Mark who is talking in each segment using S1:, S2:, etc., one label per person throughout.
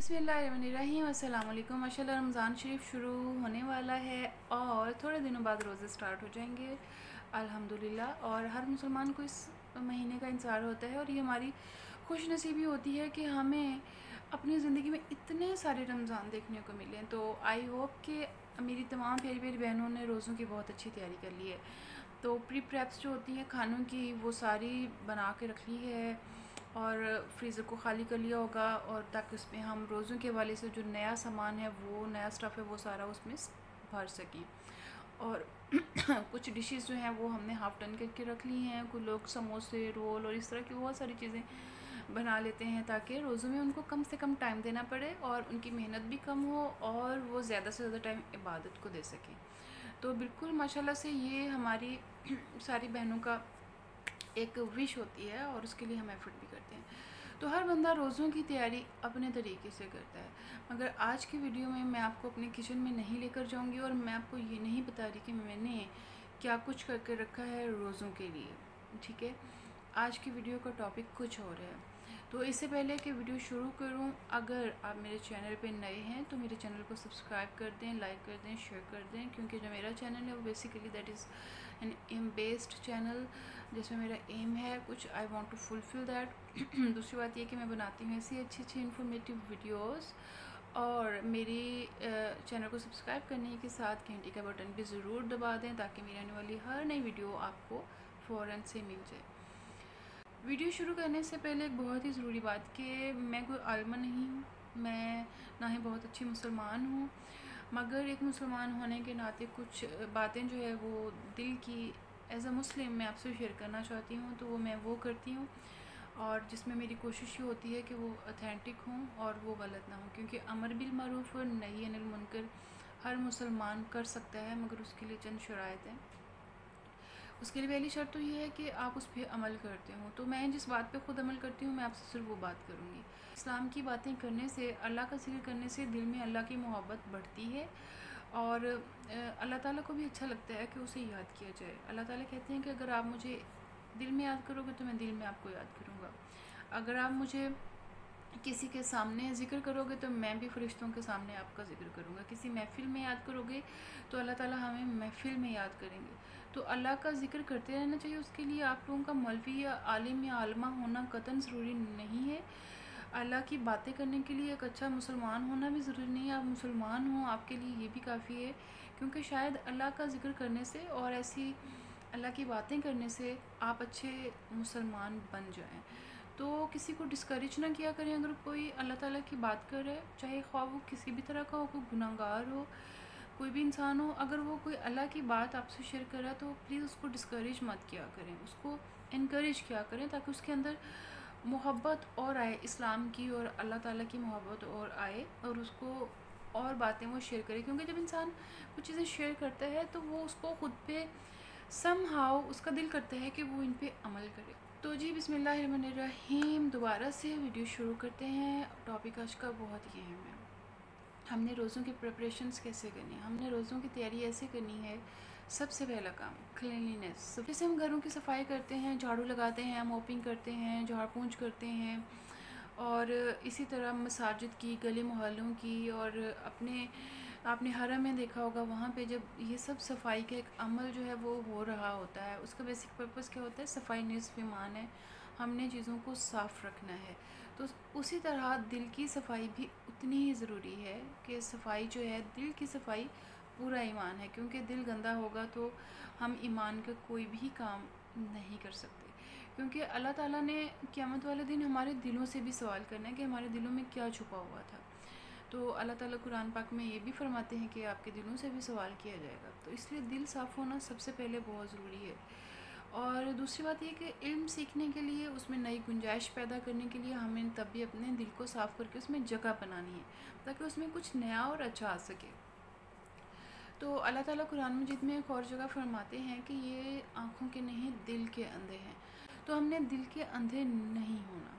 S1: बिस्मिल्लाहिर्रहमानिर्रहीम अस्सलाम वालेकुम। माशाल्लाह रमज़ान शरीफ शुरू होने वाला है और थोड़े दिनों बाद रोज़े स्टार्ट हो जाएंगे अल्हम्दुलिल्लाह। और हर मुसलमान को इस महीने का इंतज़ार होता है और ये हमारी खुश नसीबी होती है कि हमें अपनी ज़िंदगी में इतने सारे रमज़ान देखने को मिले। तो आई होप कि मेरी तमाम प्यारी प्यारी बहनों ने रोज़ों की बहुत अच्छी तैयारी कर ली है। तो प्री प्रेप्स जो होती हैं खानों की वो सारी बना के रख ली है और फ्रीज़र को ख़ाली कर लिया होगा, और ताकि उसमें हम रोज़ों के हवाले से जो नया सामान है, वो नया स्टफ़ है, वो सारा उसमें भर सकें। और कुछ डिशेस जो हैं वो हमने हाफ़ टन करके रख ली हैं। कुछ लोग समोसे, रोल और इस तरह की बहुत सारी चीज़ें बना लेते हैं ताकि रोज़ों में उनको कम से कम टाइम देना पड़े और उनकी मेहनत भी कम हो और वो ज़्यादा से ज़्यादा टाइम इबादत को दे सकें। तो बिल्कुल माशाल्लाह से ये हमारी सारी बहनों का एक विश होती है और उसके लिए हम एफ़र्ट भी करते हैं। तो हर बंदा रोज़ों की तैयारी अपने तरीके से करता है, मगर आज की वीडियो में मैं आपको अपने किचन में नहीं लेकर जाऊंगी और मैं आपको ये नहीं बता रही कि मैंने क्या कुछ करके रखा है रोज़ों के लिए। ठीक है, आज की वीडियो का टॉपिक कुछ और है। तो इससे पहले कि वीडियो शुरू करूं, अगर आप मेरे चैनल पे नए हैं तो मेरे चैनल को सब्सक्राइब कर दें, लाइक कर दें, शेयर कर दें, क्योंकि जो मेरा चैनल है वो basically that is an aim based channel, जिसमें मेरा एम है कुछ, I want to fulfil that. दूसरी बात ये कि मैं बनाती हूँ ऐसी अच्छी अच्छी इन्फॉर्मेटिव वीडियोस, और मेरी चैनल को सब्सक्राइब करने के साथ घंटी का बटन भी ज़रूर दबा दें ताकि मेरी आने वाली हर नई वीडियो आपको फ़ौरन से मिल जाए। वीडियो शुरू करने से पहले एक बहुत ही ज़रूरी बात कि मैं कोई आलिमा नहीं हूँ, मैं ना ही बहुत अच्छी मुसलमान हूँ, मगर एक मुसलमान होने के नाते कुछ बातें जो है वो दिल की एज़ अ मुस्लिम मैं आपसे शेयर करना चाहती हूँ। तो वो मैं वो करती हूँ और जिसमें मेरी कोशिश ये होती है कि वो ऑथेंटिक हों और वो गलत ना हो, क्योंकि अमर बिल मारूफ़ और नही अनिल मुनकर हर मुसलमान कर सकता है, मगर उसके लिए चंद शराइत हैं। उसके लिए पहली शर्त तो ये है कि आप उस पर अमल करते हो। तो मैं जिस बात पे ख़ुद अमल करती हूँ मैं आपसे सिर्फ वो बात करूँगी। इस्लाम की बातें करने से, अल्लाह का ज़िक्र करने से दिल में अल्लाह की मोहब्बत बढ़ती है और अल्लाह ताला को भी अच्छा लगता है कि उसे याद किया जाए। अल्लाह ताला कहते हैं कि अगर आप मुझे दिल में याद करोगे तो मैं दिल में आपको याद करूँगा। अगर आप मुझे किसी के सामने ज़िक्र करोगे तो मैं भी फ़रिश्तों के सामने आपका ज़िक्र करूँगा। किसी महफ़िल में याद करोगे तो अल्लाह ताला हमें महफ़िल में याद करेंगे। तो अल्लाह का ज़िक्र करते रहना चाहिए। उसके लिए आप लोगों का मौलवी या आलिम या आलिमा होना कतई ज़रूरी नहीं है। अल्लाह की बातें करने के लिए एक अच्छा मुसलमान होना भी ज़रूरी नहीं है। आप मुसलमान हो, आपके लिए ये भी काफ़ी है, क्योंकि शायद अल्लाह का ज़िक्र करने से और ऐसी अल्लाह की बातें करने से आप अच्छे मुसलमान बन जाएं। तो किसी को डिस्करेज ना किया करें। अगर कोई अल्लाह ताला की बात कर रहा है, चाहे ख्वाह वो किसी भी तरह का हो, कोई गुनाहगार हो, कोई भी इंसान हो, अगर वो कोई अल्लाह की बात आपसे शेयर कर रहा है तो प्लीज़ उसको डिस्करेज मत किया करें, उसको इनकरेज किया करें ताकि उसके अंदर मोहब्बत और आए इस्लाम की और अल्लाह ताला की मोहब्बत और आए और उसको और बातें वो शेयर करे। क्योंकि जब इंसान कुछ चीज़ें शेयर करता है तो वो उसको ख़ुद पे समहाउ उसका दिल करता है कि वो इन पे अमल करे। तो जी बिस्मिल्लाहिर्रहमानिर्रहीम, दोबारा से वीडियो शुरू करते हैं। टॉपिक आज का बहुत ही अहम है। हमने रोज़ों की प्रिपरेशंस कैसे करनी है, हमने रोज़ों की तैयारी ऐसे करनी है। सबसे पहला काम क्लीनलीनेस। जैसे हम घरों की सफाई करते हैं, झाड़ू लगाते हैं, मोपिंग करते हैं, झाड़ पोंछ करते हैं, और इसी तरह मसाजिद की, गली मोहल्लों की, और आपने हरम में देखा होगा वहाँ पे जब ये सब सफाई का एक अमल जो है वो हो रहा होता है, उसका बेसिक पर्पस क्या होता है? सफाई निस्फ़ ईमान है, हमने चीज़ों को साफ़ रखना है। तो उसी तरह दिल की सफाई भी उतनी ही ज़रूरी है कि सफाई जो है, दिल की सफाई पूरा ईमान है, क्योंकि दिल गंदा होगा तो हम ईमान का कोई भी काम नहीं कर सकते। क्योंकि अल्लाह ताला ने क़यामत वाले दिन हमारे दिलों से भी सवाल करना है कि हमारे दिलों में क्या छुपा हुआ था। तो अल्लाह ताला कुरान पाक में ये भी फरमाते हैं कि आपके दिलों से भी सवाल किया जाएगा। तो इसलिए दिल साफ़ होना सबसे पहले बहुत ज़रूरी है। और दूसरी बात ये कि इल्म सीखने के लिए, उसमें नई गुंजाइश पैदा करने के लिए हमें तब भी अपने दिल को साफ़ करके उसमें जगह बनानी है ताकि उसमें कुछ नया और अच्छा आ सके। तो अल्लाह ताला कुरान मजीद में एक और जगह फरमाते हैं कि ये आँखों के नहीं दिल के अंधे हैं। तो हमने दिल के अंधे नहीं होना।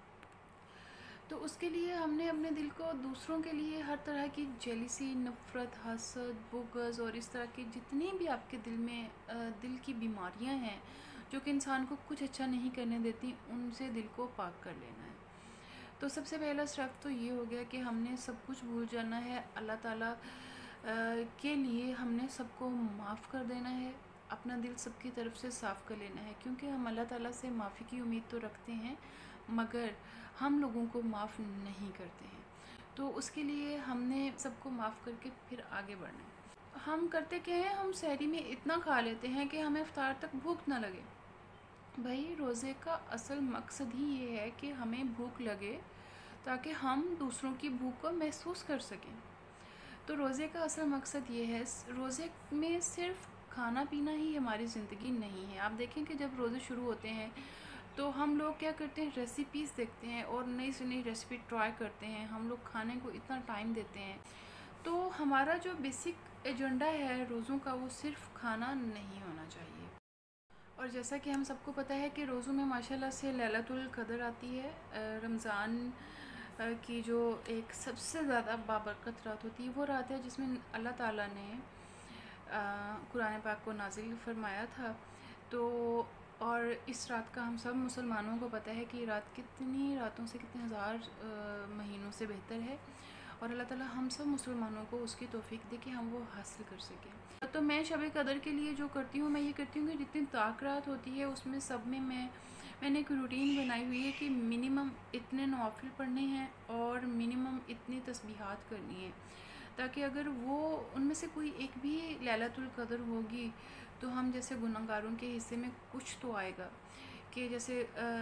S1: तो उसके लिए हमने अपने दिल को दूसरों के लिए हर तरह की जेलिसी, नफ़रत, हसद, बुग़्ज़ और इस तरह की जितनी भी आपके दिल में दिल की बीमारियां हैं जो कि इंसान को कुछ अच्छा नहीं करने देती, उनसे दिल को पाक कर लेना है। तो सबसे पहला स्टेप तो ये हो गया कि हमने सब कुछ भूल जाना है, अल्लाह ताला के लिए हमने सबको माफ़ कर देना है, अपना दिल सबकी तरफ से साफ़ कर लेना है, क्योंकि हम अल्लाह ताला से माफ़ी की उम्मीद तो रखते हैं मगर हम लोगों को माफ़ नहीं करते हैं। तो उसके लिए हमने सबको माफ़ करके फिर आगे बढ़ना है। हम करते क्या हैं, हम सहरी में इतना खा लेते हैं कि हमें इफ्तार तक भूख ना लगे। भाई रोज़े का असल मकसद ही ये है कि हमें भूख लगे ताकि हम दूसरों की भूख को महसूस कर सकें। तो रोज़े का असल मकसद ये है, रोज़े में सिर्फ खाना पीना ही हमारी ज़िंदगी नहीं है। आप देखें कि जब रोज़े शुरू होते हैं तो हम लोग क्या करते हैं, रेसिपीज़ देखते हैं और नई से नई रेसिपी ट्राई करते हैं। हम लोग खाने को इतना टाइम देते हैं। तो हमारा जो बेसिक एजेंडा है रोज़ों का, वो सिर्फ खाना नहीं होना चाहिए। और जैसा कि हम सबको पता है कि रोज़ों में माशाल्लाह से लैलतुल क़द्र आती है। रमज़ान की जो एक सबसे ज़्यादा बाबरकत रात होती है, वो रात है जिसमें अल्लाह ताला ने कुरान पाक को नाजिल फरमाया था। तो और इस रात का हम सब मुसलमानों को पता है कि ये रात कितनी रातों से, कितने हज़ार महीनों से बेहतर है और अल्लाह ताला हम सब मुसलमानों को उसकी तौफीक दे कि हम वो हासिल कर सकें। तो मैं शब कदर के लिए जो करती हूँ, मैं ये करती हूँ कि जितनी ताक रात होती है उसमें सब में मैंने एक रूटीन बनाई हुई है कि मिनिमम इतने नवाफिल पढ़ने हैं और मिनिमम इतनी तस्बीहात करनी है, ताकि अगर वो उनमें से कोई एक भी लैलतुल क़द्र होगी तो हम जैसे गुनहगारों के हिस्से में कुछ तो आएगा। कि जैसे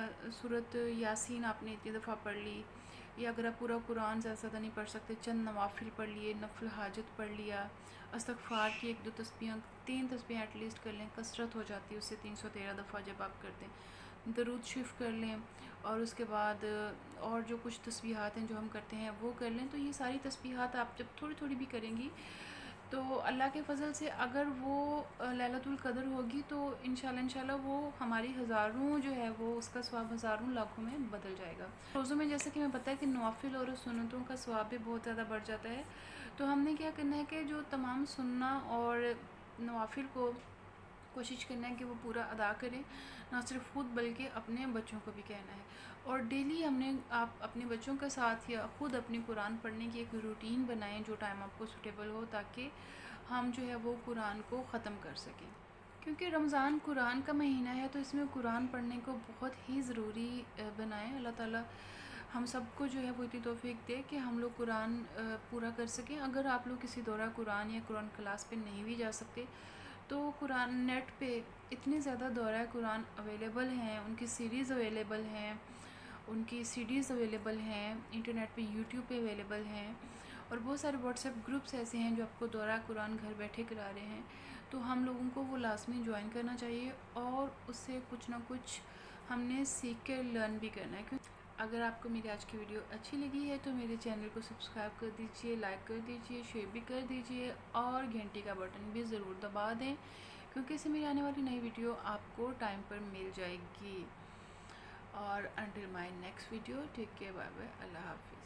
S1: सूरत यासीन आपने इतनी दफ़ा पढ़ ली, या अगर आप पूरा कुरान ज़्यादा नहीं पढ़ सकते, चंद नवाफिल पढ़ लिए, नफल हाजत पढ़ लिया, इस्तग़फ़ार की 1-2 तस्बीह, 3 तस्बीह एटलीस्ट कर लें, कसरत हो जाती है उससे 313 दफ़ा जब आप करते हैं। दरूद शिफ़ कर लें और उसके बाद और जो कुछ तस्बीहात हैं जो हम करते हैं वो कर लें। तो ये सारी तस्बीहात आप जब थोड़ी थोड़ी भी करेंगी तो अल्लाह के फ़ज़ल से अगर वो लैलतुल क़द्र होगी तो इंशाल्लाह वो हमारी हज़ारों जो है वो उसका स्वाब हज़ारों लाखों में बदल जाएगा। रोज़ों में जैसे कि मैं पता है कि नवाफिल और सुन्नतों का स्वाब भी बहुत ज़्यादा बढ़ जाता है। तो हमने क्या करना है कि जो तमाम सुन्ना और नवाफिल को कोशिश करना है कि वो पूरा अदा करें, ना सिर्फ खुद बल्कि अपने बच्चों को भी कहना है। और डेली हमने आप अपने बच्चों के साथ या ख़ुद अपनी कुरान पढ़ने की एक रूटीन बनाएं जो टाइम आपको सूटेबल हो, ताकि हम जो है वो कुरान को ख़त्म कर सकें। क्योंकि रमज़ान कुरान का महीना है तो इसमें कुरान पढ़ने को बहुत ही ज़रूरी बनाएं। अल्लाह ताला हम सबको जो है वो इतनी तौफीक दे कि हम लोग कुरान पूरा कर सकें। अगर आप लोग किसी दौरा कुरान या कुरान क्लास पे नहीं भी जा सकते तो कुरान नेट पे इतने ज़्यादा दौरा कुरान अवेलेबल हैं, उनकी सीरीज़ अवेलेबल हैं, उनकी सीडीज़ अवेलेबल हैं, इंटरनेट पे यूट्यूब पे अवेलेबल हैं और बहुत सारे व्हाट्सएप ग्रुप्स ऐसे हैं जो आपको दौरा कुरान घर बैठे करा रहे हैं। तो हम लोगों को वो लाजमी ज्वाइन करना चाहिए और उससे कुछ ना कुछ हमने सीख कर लर्न भी करना है। क्योंकि अगर आपको मेरी आज की वीडियो अच्छी लगी है तो मेरे चैनल को सब्सक्राइब कर दीजिए, लाइक कर दीजिए, शेयर भी कर दीजिए और घंटी का बटन भी ज़रूर दबा दें, क्योंकि इससे मेरी आने वाली नई वीडियो आपको टाइम पर मिल जाएगी। और until my next video, take care, bye bye, अल्लाह हाफ़िज़।